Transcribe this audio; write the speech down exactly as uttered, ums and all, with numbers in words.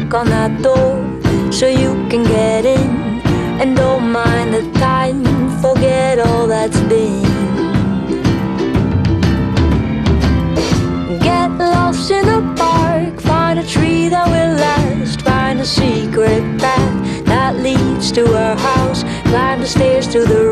knock on that door so you can get in. And don't mind the time, forget all that's been. Get lost in the park, find a tree that will last. Find a secret path that leads to our house. Climb the stairs to the